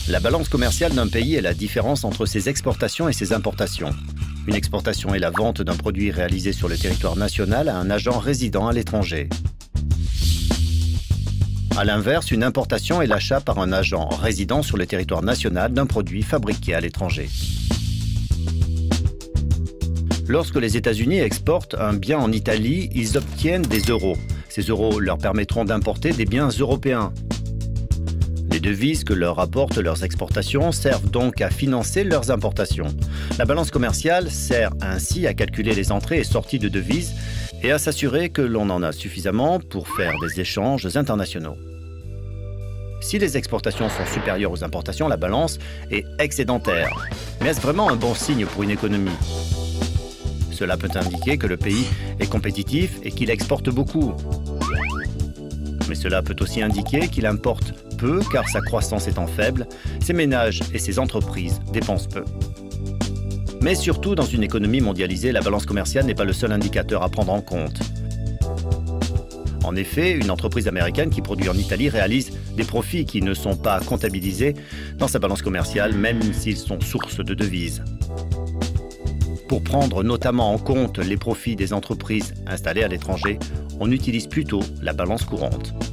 La balance commerciale d'un pays est la différence entre ses exportations et ses importations. Une exportation est la vente d'un produit réalisé sur le territoire national à un agent résidant à l'étranger. A l'inverse, une importation est l'achat par un agent résidant sur le territoire national d'un produit fabriqué à l'étranger. Lorsque les États-Unis exportent un bien en Italie, ils obtiennent des euros. Ces euros leur permettront d'importer des biens européens. Les devises que leur apportent leurs exportations servent donc à financer leurs importations. La balance commerciale sert ainsi à calculer les entrées et sorties de devises et à s'assurer que l'on en a suffisamment pour faire des échanges internationaux. Si les exportations sont supérieures aux importations, la balance est excédentaire. Mais est-ce vraiment un bon signe pour une économie ? Cela peut indiquer que le pays est compétitif et qu'il exporte beaucoup. Mais cela peut aussi indiquer qu'il importe peu car sa croissance étant faible, ses ménages et ses entreprises dépensent peu. Mais surtout, dans une économie mondialisée, la balance commerciale n'est pas le seul indicateur à prendre en compte. En effet, une entreprise américaine qui produit en Italie réalise des profits qui ne sont pas comptabilisés dans sa balance commerciale, même s'ils sont source de devises. Pour prendre notamment en compte les profits des entreprises installées à l'étranger, on utilise plutôt la balance courante.